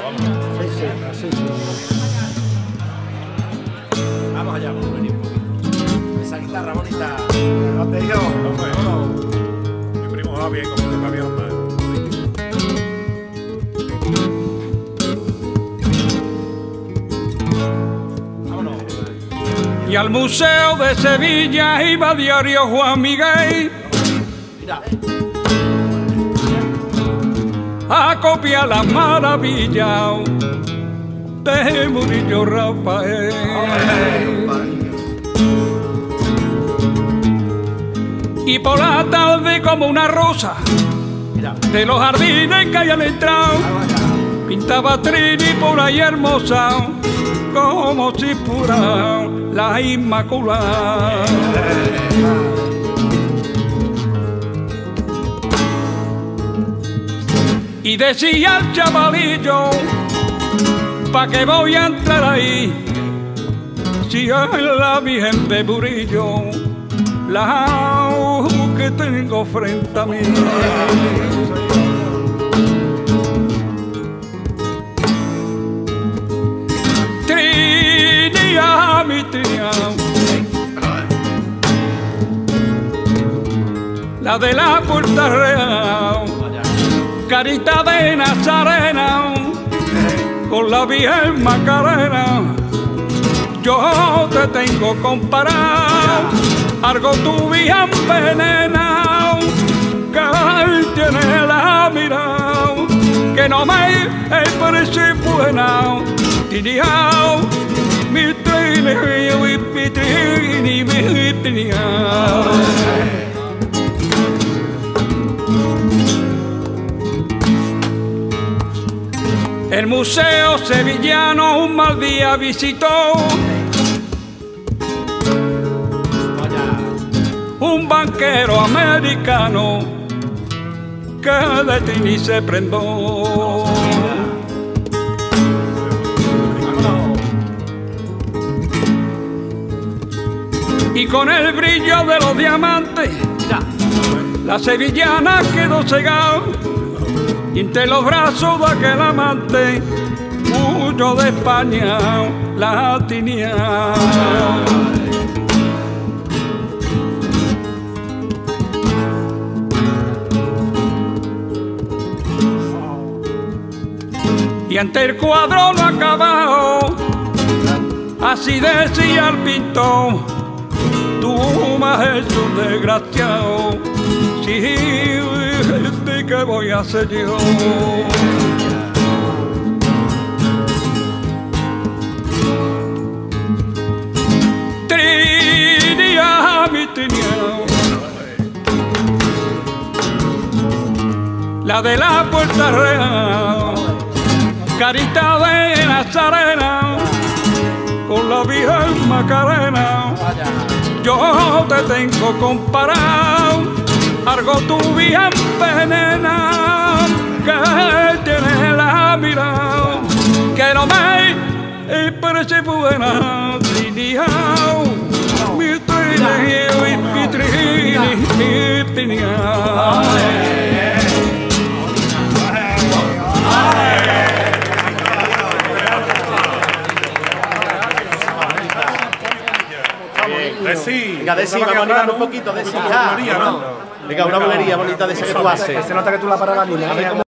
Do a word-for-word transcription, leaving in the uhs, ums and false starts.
vamos. Sí, sí, así sí. Vamos allá, vamos a venir un poquito. Esa guitarra bonita. ¿Dónde yo? Hombre, mi primo va bien, como que va bien, hombre. Vámonos. Y al Museo de Sevilla iba diario Juan Miguel Mira. a copiar las maravillas de Murillo Rafael. Y por la tarde como una rosa Mira. de los jardines que hayan entrado, pintaba Trini por ahí hermosa, como si fuera la Inmaculada. Y decía el chavalillo, ¿pa' qué voy a entrar ahí? Si es la Virgen de Murillo, la que tengo frente a mí. Trinidad, mi Trinidad, la de la Puerta Real, carita de Nazarena, con la Virgen Macarena, yo te tengo comparado, algo tu Virgen envenenado, que él tiene la mirada, que no me parece buena, Trinidad, mi Trini, mi Trini, mi Trinidad. El Museo Sevillano un mal día visitó un banquero americano que de Trini se prendó. Y con el brillo de los diamantes la sevillana quedó cegada, y entre los brazos de aquel amante huyó de España la tenía. Y ante el cuadro lo acabado, así decía el pintor, tú me has hecho un desgraciado, sí, ¿qué voy a hacer yo? Trinidad, mi Trinidad, la de la Puerta Real, carita de Nazarena, con la Virgen Macarena, yo te tengo comparado, algo tu Virgen envenenada, que tiene la mirada, que no me parece buena, Trinidad, mi Trini, mi Trini, mi Trinidad. Desi. Venga, Desi, vamos a animar un poquito, Desi, hija. Venga, una bulería bonita de esa que tú haces. Se nota que tú la paras la niña.